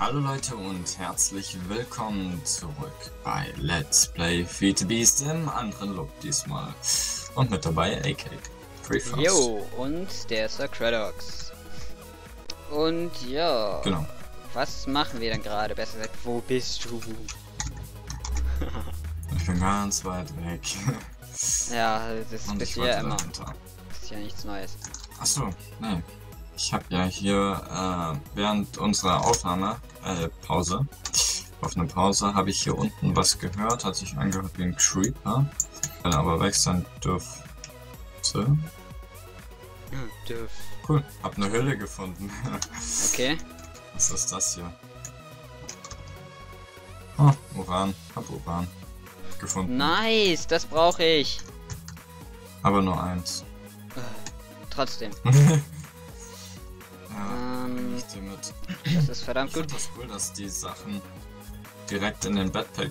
Hallo Leute und herzlich willkommen zurück bei Let's Play Feed the Beast im anderen Look diesmal. Und mit dabei AK. Jo, und der Sir Kradox. Und ja, genau. Was machen wir denn gerade? Besser gesagt, wo bist du? Ich bin ganz weit weg. Ja, das ist bisher immer. Dahinter. Das ist ja nichts Neues. Achso, nee. Ich habe ja hier während unserer Pause, auf eine Pause, habe ich hier unten was gehört, hat sich angehört wie ein Creeper, wenn er aber weg sein dürfte. Cool, hab eine Höhle gefunden. Okay. Was ist das hier? Oh, Uran, hab Uran gefunden. Nice, das brauche ich. Aber nur eins. Trotzdem. Ja, ich dir mit. Das ist verdammt Ich gut. finde das cool, dass die Sachen direkt in den Backpack,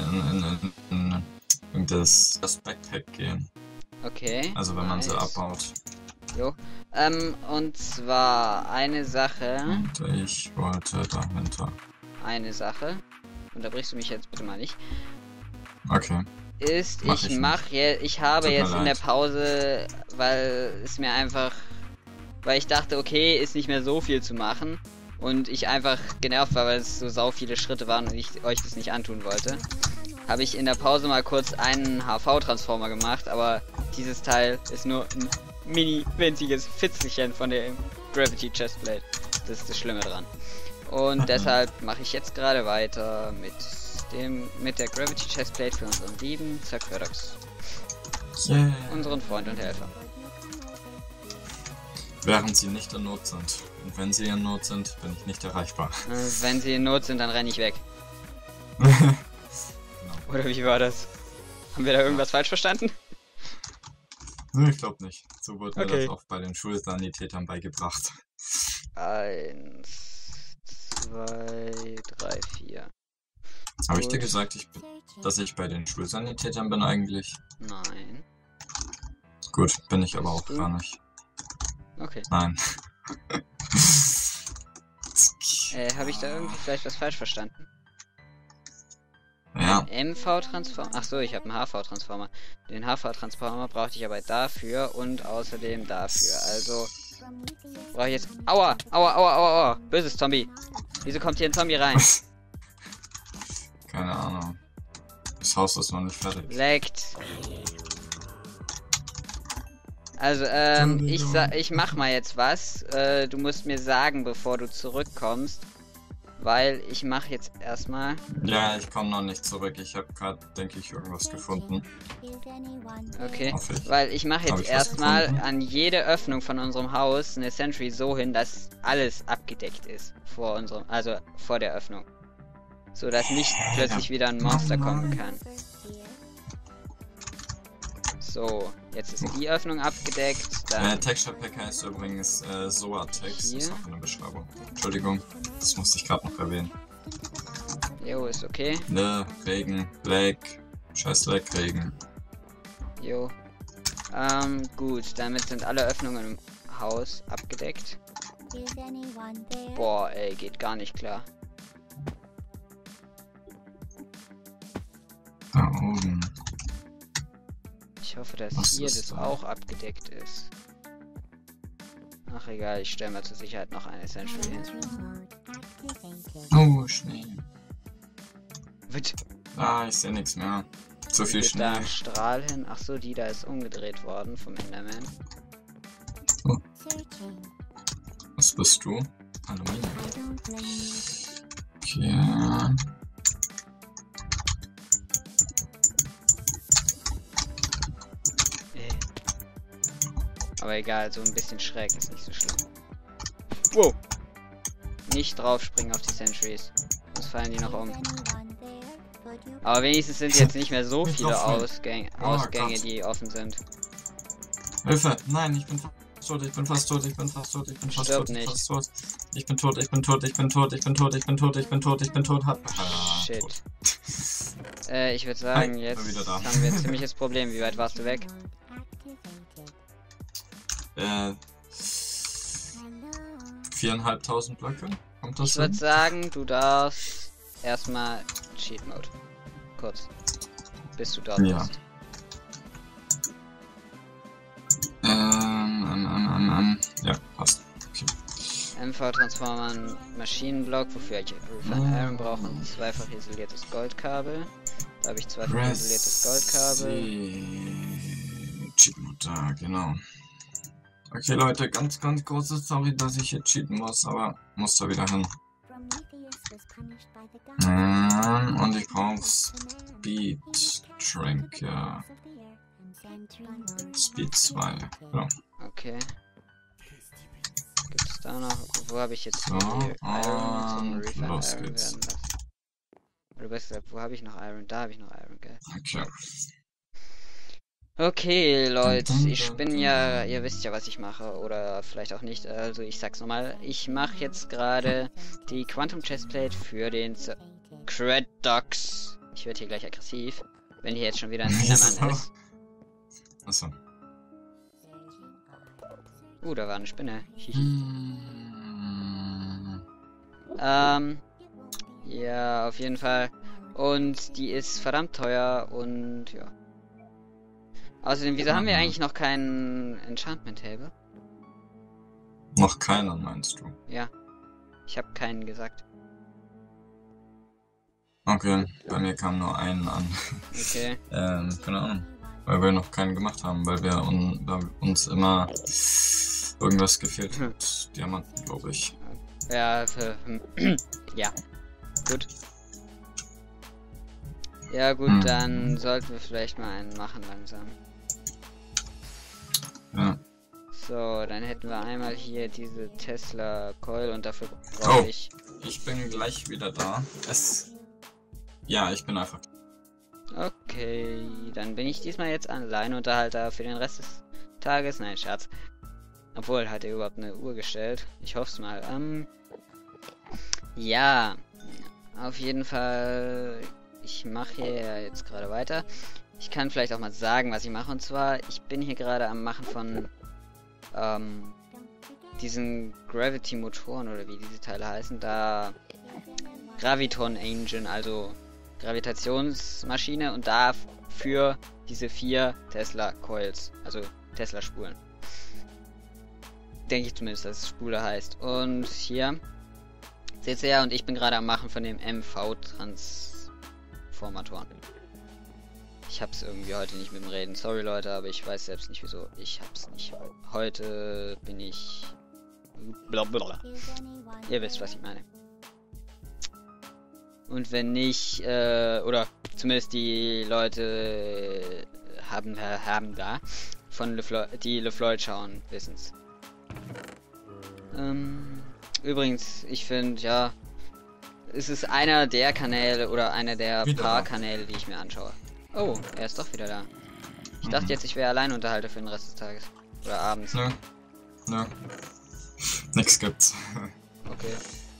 in das Backpack gehen. Okay. Also wenn man nice. sie abbaut. Jo. Und zwar eine Sache. Und ich wollte dahinter. Eine Sache. Unterbrichst du mich jetzt bitte mal nicht. Okay. Ist, Mach ich ich habe Tut mir jetzt in der leid. Pause, weil es mir einfach, weil ich dachte, okay, ist nicht mehr so viel zu machen und ich einfach genervt war, weil es so sau viele Schritte waren und ich euch das nicht antun wollte, habe ich in der Pause mal kurz einen HV-Transformer gemacht, aber dieses Teil ist nur ein mini winziges Fitzelchen von der Gravity Chestplate. Das ist das Schlimme dran. Und deshalb mache ich jetzt gerade weiter mit der Gravity Chestplate für unseren lieben Sir Kradox. Yeah. Unseren Freund und Helfer. Während sie nicht in Not sind. Und wenn sie in Not sind, bin ich nicht erreichbar. Wenn sie in Not sind, dann renne ich weg. Genau. Oder wie war das? Haben wir da irgendwas falsch verstanden? Nee, ich glaube nicht. So wurde mir Okay. das auch bei den Schulsanitätern beigebracht. 1, 2, 3, 4. Habe ich dir Gut. gesagt, dass ich bei den Schulsanitätern bin eigentlich? Nein. Gut, bin ich aber auch Bist du? gar nicht. Okay. Nein. Habe ich da irgendwie vielleicht was falsch verstanden? Ja, MV-Transformer. Achso, ich habe einen HV-Transformer. Den HV-Transformer brauchte ich aber dafür und außerdem dafür. Also brauche ich jetzt. Aua! Aua, aua, aua, aua! Böses Zombie! Wieso kommt hier ein Zombie rein? keine Ahnung. Das Haus ist noch nicht fertig. Leckt. Also, ich mach mal jetzt was. Du musst mir sagen, bevor du zurückkommst. Weil ich mache jetzt erstmal. Ja, ich komme noch nicht zurück. Ich habe gerade, denke ich, irgendwas gefunden. Okay. Hoffe ich. Weil ich mache Hab jetzt ich was erstmal gefunden? an jede Öffnung von unserem Haus eine Sentry so hin, dass alles abgedeckt ist vor unserem, also vor der Öffnung. So dass nicht plötzlich wieder ein Monster kommen kann. So, jetzt ist die Öffnung abgedeckt. Dann Texture Pack heißt übrigens Soatex. Hier. Ist auch in der Beschreibung. Entschuldigung, das musste ich gerade noch erwähnen. jo, ist okay. Ne, Regen, Lag, scheiß Lag, Regen. Jo. Gut, damit sind alle Öffnungen im Haus abgedeckt. Boah, ey, geht gar nicht klar. Da oben. Ich hoffe, dass Was hier ist das da? auch abgedeckt ist. Ach egal, ich stelle mal zur Sicherheit noch eine Sentry hin. Oh, Schnee. Wird Ah, ich sehe nichts mehr. Zu viel da Schnee. ein Strahl hin? Ach so, die da ist umgedreht worden vom Enderman. Was bist du? Aluminium. Okay. Aber egal, so ein bisschen schräg ist nicht so schlimm. Wow! Nicht draufspringen auf die Sentries. Sonst fallen die noch um. Aber wenigstens sind jetzt nicht mehr so Nicht viele draufspringen. Ausgänge, Gott. die offen sind. Hilfe! Nein, ich bin fast tot, ich bin fast tot, ich bin fast tot, ich bin fast Stirb tot, ich bin nicht. fast tot. Ich bin tot, ich bin tot, ich bin tot, ich bin tot, ich bin tot, ich bin tot, ich bin tot, Shit. tot. Ich würde sagen, Hi, jetzt bin wieder da. haben wir ein ziemliches Problem. Wie weit warst du weg? 4.500 Blöcke Kommt das Ich würde hin? sagen, du darfst erstmal Cheat Mode. Kurz. Bis du dort Ja. bist. Ja, passt. Okay. MV Transformer Maschinenblock, wofür ich Refined Iron brauche und zweifach isoliertes Goldkabel. Da habe ich zweifach isoliertes Goldkabel. Cheat Mode, da, genau. Okay, Leute, ganz große Sorry, dass ich hier cheaten muss, aber muss da wieder hin. Und ich brauche Speed Drink, ja. Speed 2, ja. Okay. Gibt's da noch? Wo habe ich jetzt So, die Iron zum und Refined los Iron geht's. werden lassen? Oder besser gesagt, wo habe ich noch Iron? Da habe ich noch Iron, gell? Okay. Okay, Leute, Dun, dun, ich dun, bin dun. ja, ihr wisst ja, was ich mache, oder vielleicht auch nicht, also ich sag's nochmal, ich mache jetzt gerade die Quantum Chestplate für den Credox. Ich werde hier gleich aggressiv, wenn hier jetzt schon wieder ein Enderman ist. Achso. Da war eine Spinne. Hihi. Ja, auf jeden Fall. Und die ist verdammt teuer und ja. Außerdem, wieso haben wir eigentlich noch keinen Enchantment Table? Noch keiner, meinst du? Ja. Ich habe keinen gesagt. Okay, bei mir kam nur einen an. Okay. Keine Ahnung. Weil wir noch keinen gemacht haben, weil wir uns immer irgendwas gefehlt hat. Diamanten, glaube ich. Ja, ja. Gut. Ja gut, dann sollten wir vielleicht mal einen machen langsam. Ja. So, dann hätten wir einmal hier diese Tesla Coil und dafür brauche ich... Ich bin gleich wieder da. Ja, ich bin einfach... Okay, dann bin ich diesmal jetzt Alleinunterhalter für den Rest des Tages. Nein, Scherz. Obwohl, hat er überhaupt eine Uhr gestellt? Ich hoffe es mal. Ja, auf jeden Fall... Ich mache hier jetzt gerade weiter. Ich kann vielleicht auch mal sagen, was ich mache. Und zwar, ich bin hier gerade am Machen von diesen Gravity-Motoren oder wie diese Teile heißen. Da Graviton Engine, also Gravitationsmaschine und dafür diese 4 Tesla Coils, also Tesla Spulen. Denke ich zumindest, dass es Spule heißt. Und hier seht ihr ja, und ich bin gerade am Machen von dem MV-Transformatoren. Ich hab's irgendwie heute nicht mit dem Reden. Sorry Leute, aber ich weiß selbst nicht wieso. Ich hab's nicht. Heute bin ich... Blablabla. Ihr wisst, was ich meine. Und wenn nicht, oder zumindest die Leute haben da von die LeFloid schauen, wissen's. Übrigens, ich finde, ja, es ist einer der Kanäle oder einer der paar Kanäle, die ich mir anschaue. Oh, er ist doch wieder da. Ich dachte jetzt, ich wäre Alleinunterhalter für den Rest des Tages. Oder abends. Nö. Nö. Nix gibt's. Okay.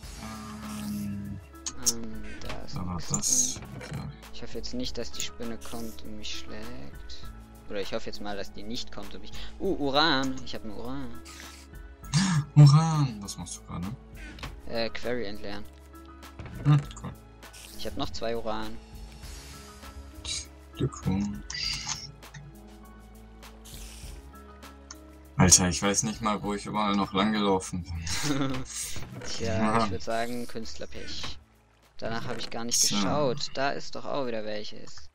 Da ist Aber das... Okay. Ich hoffe jetzt nicht, dass die Spinne kommt und mich schlägt. Oder ich hoffe jetzt mal, dass die nicht kommt und mich... Uran! Ich habe einen Uran. Uran! Was machst du gerade? Query entleeren. Cool. Ich habe noch 2 Uran. Glückwunsch. Alter, ich weiß nicht mal, wo ich überall noch lang gelaufen bin. Tja, ich würde sagen, Künstlerpech. Danach habe ich gar nicht geschaut. Da ist doch auch wieder welches.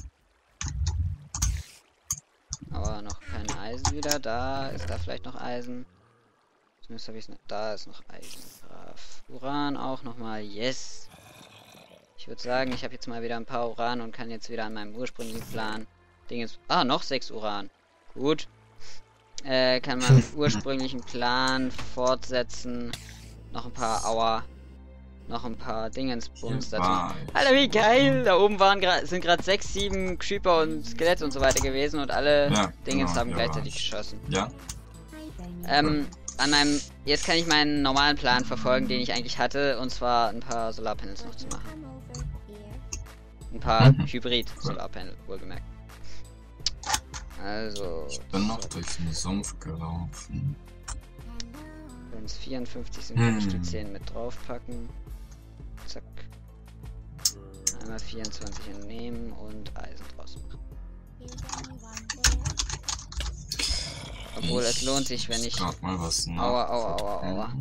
Aber noch kein Eisen wieder. Da ist da vielleicht noch Eisen. Zumindest habe ich es. Da ist noch Eisen. Brav. Uran auch nochmal. Yes. Ich würde sagen, ich habe jetzt mal wieder ein paar Uran und kann jetzt wieder an meinem ursprünglichen Plan. Noch 6 Uran. Gut. Kann man ursprünglichen Plan fortsetzen. Noch ein paar Aua. Noch ein paar Dingensbums dazu. Alter, wie geil! Da oben sind gerade 6, 7 Creeper und Skelette und so weiter gewesen und alle Dingens haben gleichzeitig geschossen. Ja. Jetzt kann ich meinen normalen Plan verfolgen, den ich eigentlich hatte, und zwar ein paar Solarpanels noch zu machen. Ein paar Hybrid-Solarpanel, wohlgemerkt. Also... Ich bin noch durch den Sumpf gelaufen. Wenn es 54 sind, kann ich die 10 mit draufpacken. Zack. Einmal 24 entnehmen und Eisen draus machen. Obwohl es lohnt sich, wenn ich... Mal was Aua, aua, aua, aua.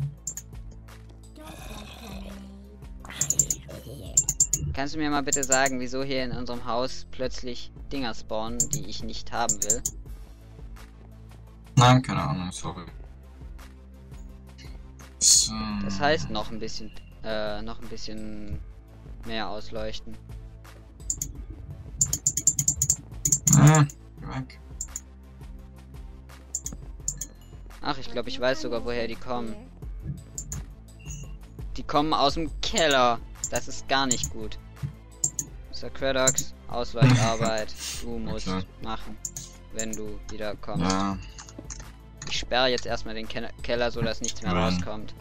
Kannst du mir mal bitte sagen, wieso hier in unserem Haus plötzlich Dinger spawnen, die ich nicht haben will? Nein, keine Ahnung, sorry. So. Das heißt noch ein bisschen mehr ausleuchten. Geh weg. Ach, ich glaube, ich weiß sogar, woher die kommen. Die kommen aus dem Keller. Das ist gar nicht gut. Sir Credox, Ausleuchtarbeit. Du musst machen, wenn du wieder kommst. Ja. Ich sperre jetzt erstmal den Keller, so dass nichts mehr rauskommt.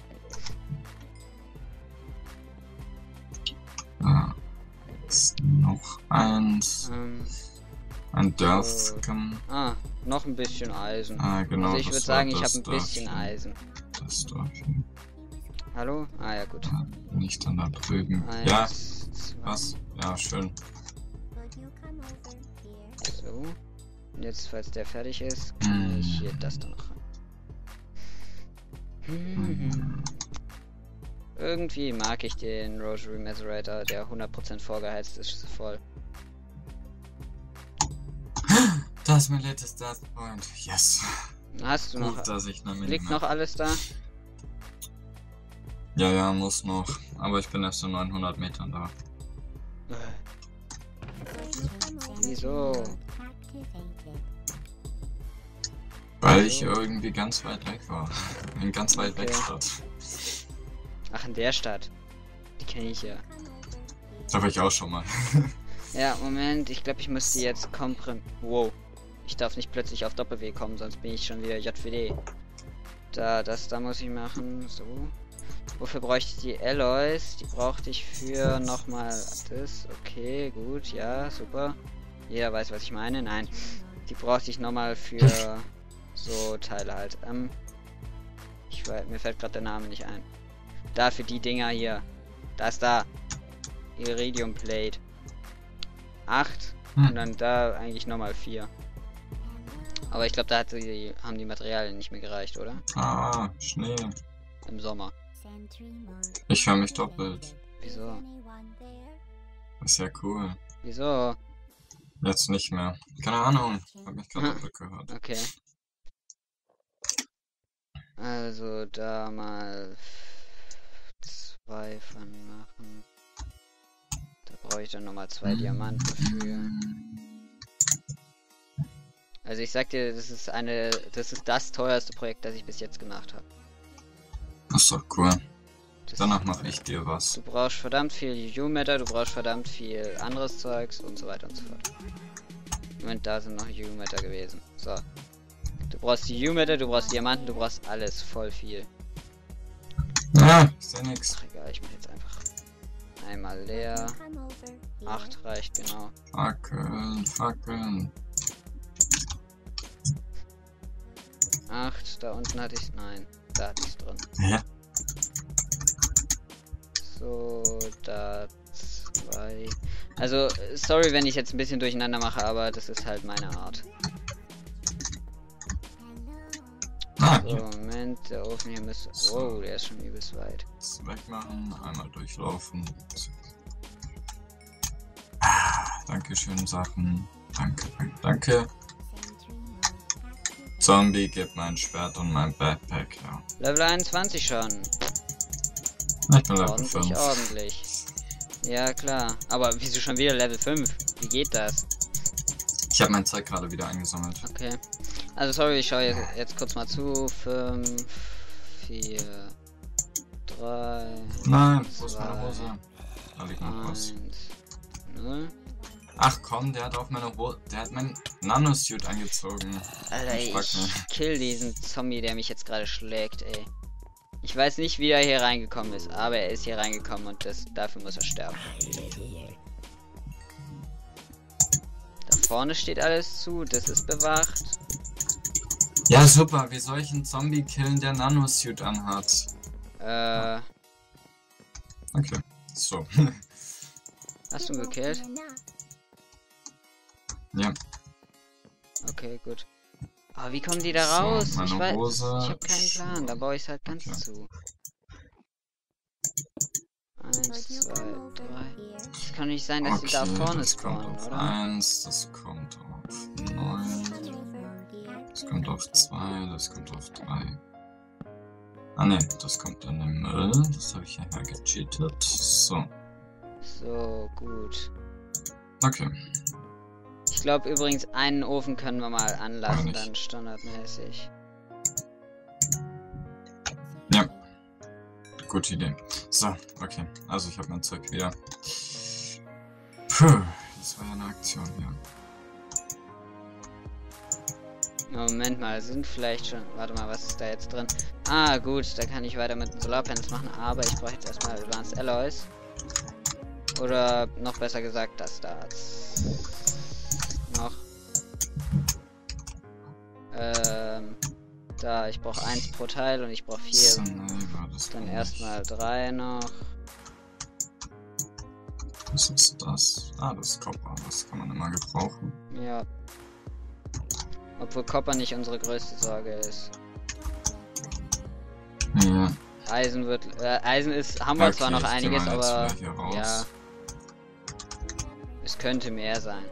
Ja. Ist noch eins. Ein Dörfchen. Ah, noch ein bisschen Eisen. Ah, genau. Also ich würde sagen, ich habe ein bisschen Eisen. Das Dörfchen. Hallo? Ah ja, gut. Nicht dann da drüben. Eins, ja. Zwei. Was? Ja, schön. So. Und jetzt, falls der fertig ist, kann ich hier das dann noch rein. Irgendwie mag ich den Rosary Macerator, der 100% vorgeheizt ist, voll. Das ist mein latest Start Point. Yes. Hast du noch? Gut, dass ich Liegt noch alles da? Ja, muss noch. Aber ich bin erst in 900 Metern da. Wieso? Weil ich irgendwie ganz weit weg war. In ganz weit weg Stadt. Ach, in der Stadt. Die kenne ich ja. Da war ich auch schon mal. Ja, Moment. Ich glaube, ich müsste jetzt Wow. Ich darf nicht plötzlich auf Doppel-W kommen, sonst bin ich schon wieder JWD. Da muss ich machen. So. Wofür bräuchte ich die Alloys? Die brauchte ich für nochmal das. Okay, gut, ja, super. Jeder weiß, was ich meine. Nein. Die brauchte ich nochmal für so Teile halt. Mir fällt gerade der Name nicht ein. Da für die Dinger hier. Da. Iridium Plate. 8. Und dann da eigentlich nochmal 4. Aber ich glaube, da haben die Materialien nicht mehr gereicht, oder? Ah, Schnee. Im Sommer. Ich höre mich doppelt. Wieso? Das ist ja cool. Wieso? Jetzt nicht mehr. Keine Ahnung. Hab mich gerade doppelt gehört. Okay. Also da mal 2 von machen. Da brauche ich dann nochmal 2 Diamanten für. Also ich sag dir, das ist das teuerste Projekt, das ich bis jetzt gemacht habe. Das ist doch cool. Danach mache ich dir was. Du brauchst verdammt viel U-Matter, du brauchst verdammt viel anderes Zeugs und so weiter und so fort. Moment, da sind noch U-Matter gewesen. So. Du brauchst die U-Matter, du brauchst Diamanten, du brauchst alles, voll viel. Ja, ist ja nix. Ach egal, ich mach jetzt einfach einmal leer. 8 reicht genau. Fackeln. 8, da unten hatte ich. Nein, da hatte ich drin. Ja. So, da 2. Also, sorry, wenn ich jetzt ein bisschen durcheinander mache, aber das ist halt meine Art. So, Moment, der Ofen hier müsste. Wow, der ist schon übelst weit. Wegmachen, einmal durchlaufen. Dankeschön, Sachen. Danke. Zombie, gib mein Schwert und mein Backpack, ja. Level 21 schon. Ich bin Level 5. Ordentlich. Ja, klar. Aber wieso schon wieder Level 5? Wie geht das? Ich habe mein Zeug gerade wieder eingesammelt. Okay. Also sorry, ich schaue jetzt kurz mal zu. 5, 4, 3. Nein, wo ist meine Hose? Da liegt noch was. 0. Ach komm, der hat auf meine Hose. Der hat mein Nanosuit angezogen. Alter, ich kill diesen Zombie, der mich jetzt gerade schlägt, ey. Ich weiß nicht, wie er hier reingekommen ist, aber er ist hier reingekommen und dafür muss er sterben. Da vorne steht alles zu, das ist bewacht. Ja, super. Wie soll ich einen Zombie killen, der Nanosuit anhat? Okay. So. Hast du ihn gekillt? Ja. Okay, gut. Aber wie kommen die da So, raus? meine Ich weiß, Hose. ich habe keinen Plan. Da baue ich es halt ganz Okay. zu. 1, 2, 3. Es kann nicht sein, dass die da vorne das kommt spawnen, auf oder? 1, das kommt auf 9, das kommt auf 2, das kommt auf 3. Ah ne, das kommt in den Müll. Das habe ich ja gecheatet. So. So, gut. Okay. Ich glaube übrigens, einen Ofen können wir mal anlassen, nicht. dann standardmäßig. Ja. Gute Idee. So, okay. Also ich habe mein Zeug wieder. Puh, das war ja eine Aktion, ja. Moment mal, sind vielleicht schon... Warte mal, was ist da jetzt drin? Ah, gut, da kann ich weiter mit den Solarpanels machen, aber ich brauche jetzt erstmal Advanced Alloys. Oder noch besser gesagt, das da. Noch. Da, ich brauche 1 pro Teil und ich brauche 4. So, nee, war das Dann nicht. erstmal 3 noch. Was ist das? Ah, das ist Copper. Das kann man immer gebrauchen. Ja. Obwohl Copper nicht unsere größte Sorge ist. Ja. Eisen wird... Eisen ist... Haben wir zwar noch ich geh einiges, mal jetzt aber... wieder hier raus. Ja. Es könnte mehr sein.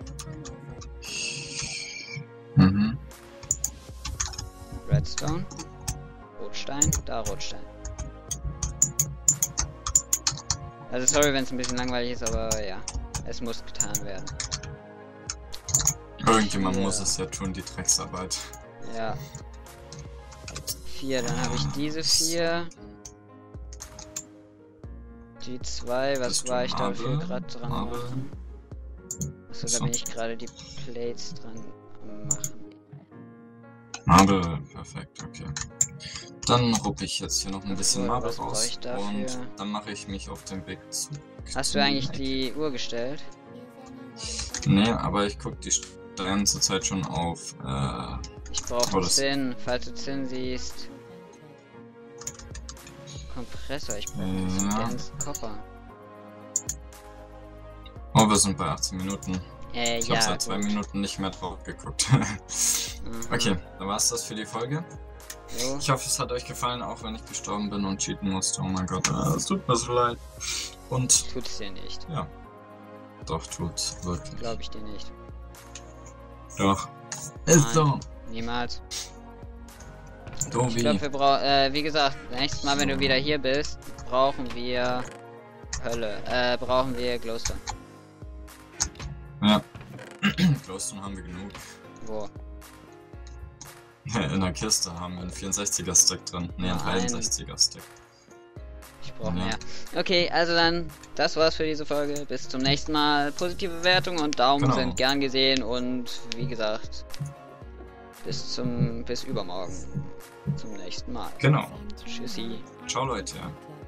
Mhm. Redstone. Rotstein. Da Rotstein. Also sorry, wenn es ein bisschen langweilig ist, aber ja. Es muss getan werden. Irgendjemand Ja. muss es ja tun, die Drecksarbeit. Ja. 4, dann habe ich diese 4. Die 2, was Bist du war ich dafür Marble? gerade dran Marble? machen? Achso, da So. bin ich gerade die Plates dran am machen. Marble, perfekt, okay. Dann ruppe ich jetzt hier noch ein bisschen Obwohl, Marble was brauche raus ich dafür? und dann mache ich mich auf den Weg zu. Hast du eigentlich die Uhr gestellt? Nee, aber ich gucke die ganze Zeit schon auf. Ich brauche Oh, das- Zinn, falls du Zinn siehst. Kompressor, ich brauche ganz Copper. Oh, wir sind bei 18 Minuten. Ich Ja, habe seit 2 gut. Minuten nicht mehr drauf geguckt. Mhm. Okay, dann war's das für die Folge. Jo. Ich hoffe, es hat euch gefallen, auch wenn ich gestorben bin und cheaten musste. Oh mein Gott, es tut mir so leid. Und Tut's dir nicht. ja, doch, tut's wirklich. Glaube ich dir nicht. Doch. Ist Nein. so. Niemals. Ich Tobi. glaube, wir brauchen, wie gesagt, nächstes Mal, wenn du wieder hier bist, brauchen wir Hölle. Brauchen wir Glowstone. Ja. Glowstone haben wir genug. Wo? In der Kiste haben wir einen 64er Stack drin. Ne, einen Nein. 63er Stack. Ich brauche Ja. mehr. Okay, also dann, das war's für diese Folge. Bis zum nächsten Mal. Positive Bewertungen und Daumen Genau. sind gern gesehen und wie gesagt, bis übermorgen. Zum nächsten Mal. Genau. Tschüssi. Ciao Leute.